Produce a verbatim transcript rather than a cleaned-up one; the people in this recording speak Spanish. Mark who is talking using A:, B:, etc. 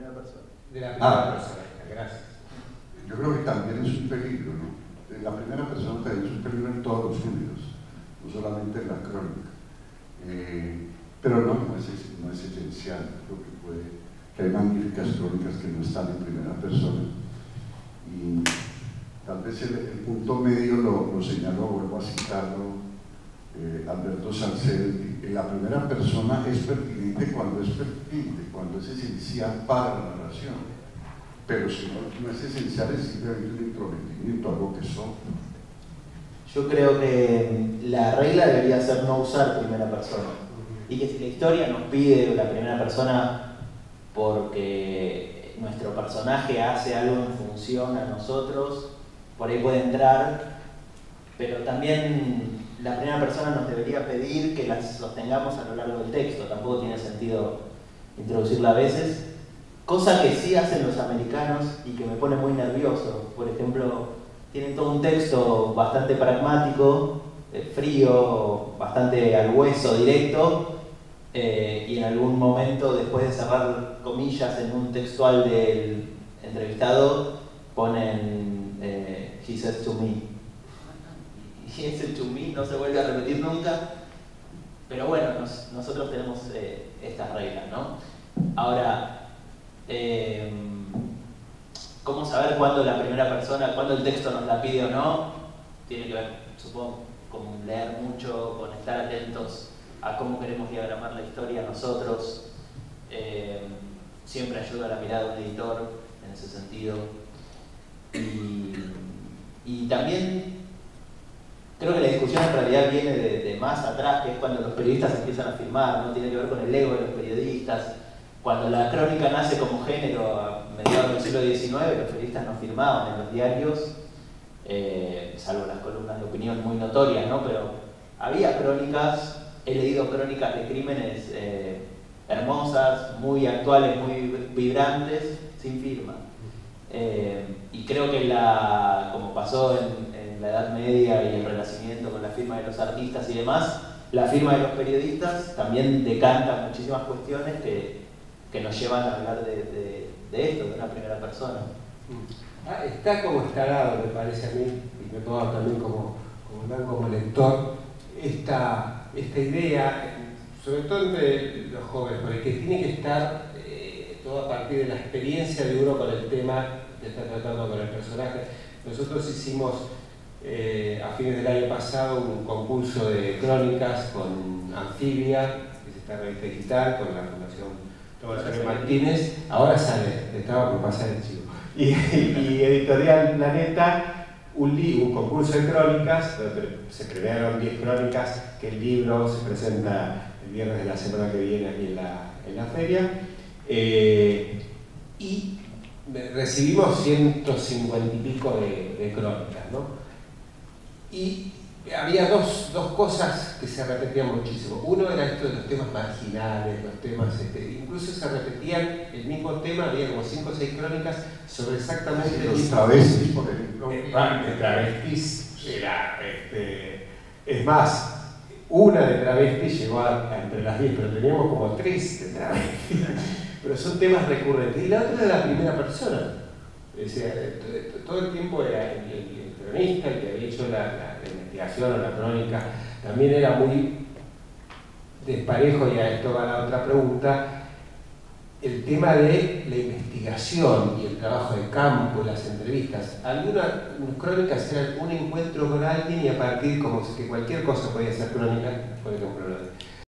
A: primera persona.
B: De la primera
C: Ah,
B: persona, gracias.
C: Yo creo que también es un peligro, ¿no? La primera persona también es un peligro en todos los géneros, no solamente en la crónica. Eh, pero no, no es, no es esencial. Creo que, puede, que hay magníficas crónicas que no están en primera persona. Y tal vez el, el punto medio lo, lo señalo, vuelvo a citarlo, eh, Alberto Salcedo. La primera persona es pertinente cuando es pertinente, cuando es esencial para la narración. Pero si no, no es esencial, es simplemente un intrometimiento, algo que son.
A: Yo creo que la regla debería ser no usar primera persona. Y que si la historia nos pide la primera persona porque nuestro personaje hace algo en función a nosotros, por ahí puede entrar, pero también la primera persona nos debería pedir que la sostengamos a lo largo del texto. Tampoco tiene sentido introducirla a veces. Cosa que sí hacen los americanos y que me pone muy nervioso. Por ejemplo, tienen todo un texto bastante pragmático, eh, frío, bastante al hueso, directo, eh, y en algún momento, después de cerrar comillas en un textual del entrevistado, ponen eh, he says to me. Y ese to me no se vuelve a repetir nunca. Pero bueno, nos, nosotros tenemos eh, estas reglas, ¿no? Ahora, Eh, ¿cómo saber cuándo la primera persona, cuándo el texto nos la pide o no? Tiene que ver, supongo, con leer mucho, con estar atentos a cómo queremos diagramar la historia nosotros. Eh, siempre ayuda la mirada de un editor en ese sentido. Y, y también creo que la discusión en realidad viene de, de más atrás, que es cuando los periodistas empiezan a firmar, ¿no? Tiene que ver con el ego de los periodistas. Cuando la crónica nace como género a mediados del siglo diecinueve, los periodistas no firmaban en los diarios, eh, salvo las columnas de opinión muy notorias, ¿no? Pero había crónicas, he leído crónicas de crímenes eh, hermosas, muy actuales, muy vibrantes, sin firma. Eh, y creo que la, como pasó en, en la Edad Media y el Renacimiento con la firma de los artistas y demás, la firma de los periodistas también decanta muchísimas cuestiones que que nos llevan a hablar de, de, de esto, de una primera persona.
B: Ah, está como instalado, me parece a mí, y me pongo también como, como, como lector, esta, esta idea, sobre todo entre los jóvenes, porque tiene que estar eh, todo a partir de la experiencia de uno con el tema que está tratando con el personaje. Nosotros hicimos eh, a fines del año pasado un concurso de crónicas con Anfibia, que es esta revista digital, con la Fundación Tomás Martínez, ahora sale, estaba por pasar el chivo. Y, y Editorial Planeta, un, un concurso de crónicas, donde se premiaron diez crónicas, que el libro se presenta el viernes de la semana que viene aquí en la, en la feria. Eh, y recibimos ciento cincuenta y pico de, de crónicas, ¿no? Y había dos, dos cosas que se repetían muchísimo. Uno era esto de los temas marginales, los temas, este, incluso se repetían el mismo tema, había como cinco o seis crónicas sobre exactamente
C: los
B: el mismo.
C: travestis, por ejemplo.
B: Eh, de travestis era, este, es más, una de travestis llegó a, a entre las diez, pero teníamos como tres de travestis. Pero son temas recurrentes. Y la otra era la primera persona. Es decir, todo el tiempo era el, el, el cronista, el que había hecho la, la, la investigación o la crónica, también era muy desparejo, y a esto va la otra pregunta, el tema de la investigación y el trabajo de campo, las entrevistas. Algunas crónicas eran un encuentro con alguien y a partir como que cualquier cosa podía ser crónica, por ejemplo,